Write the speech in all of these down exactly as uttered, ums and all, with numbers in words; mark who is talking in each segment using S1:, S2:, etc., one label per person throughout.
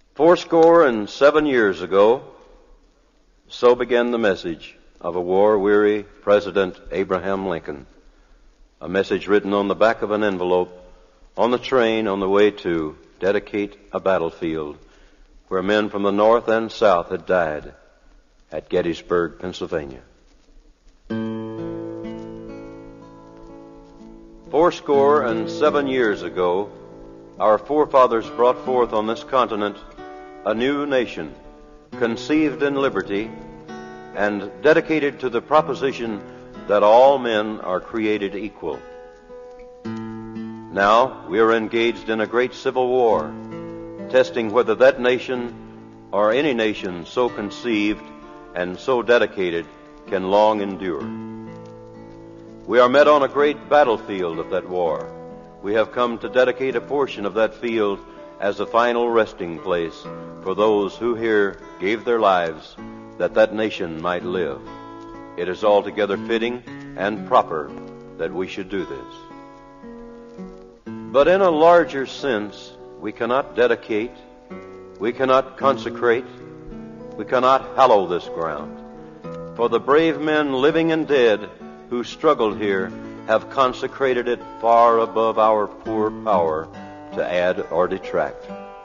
S1: Fourscore and seven years ago, so began the message of a war-weary President Abraham Lincoln, a message written on the back of an envelope on the train on the way to dedicate a battlefield where men from the North and South had died at Gettysburg, Pennsylvania. Fourscore and seven years ago, our forefathers brought forth on this continent a new nation, conceived in liberty and dedicated to the proposition that all men are created equal. Now we are engaged in a great civil war, testing whether that nation or any nation so conceived and so dedicated can long endure. We are met on a great battlefield of that war. We have come to dedicate a portion of that field as a final resting place for those who here gave their lives that that nation might live. It is altogether fitting and proper that we should do this. But in a larger sense, we cannot dedicate, we cannot consecrate, we cannot hallow this ground. For the brave men living and dead who struggled here have consecrated it far above our poor power to add or detract.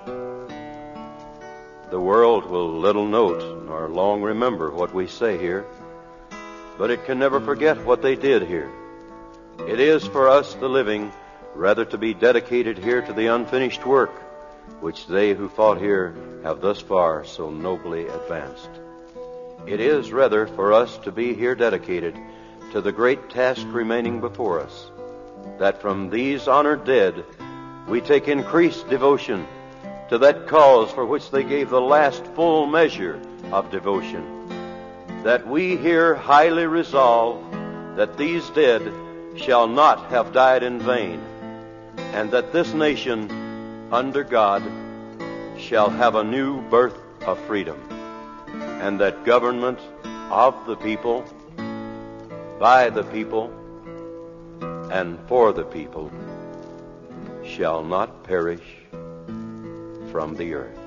S1: The world will little note nor long remember what we say here, but it can never forget what they did here. It is for us, the living, rather to be dedicated here to the unfinished work which they who fought here have thus far so nobly advanced. It is rather for us to be here dedicated to the great task remaining before us, that from these honored dead we take increased devotion to that cause for which they gave the last full measure of devotion, that we here highly resolve that these dead shall not have died in vain, and that this nation under God shall have a new birth of freedom, and that government of the people, by the people, and for the people shall not perish from the earth.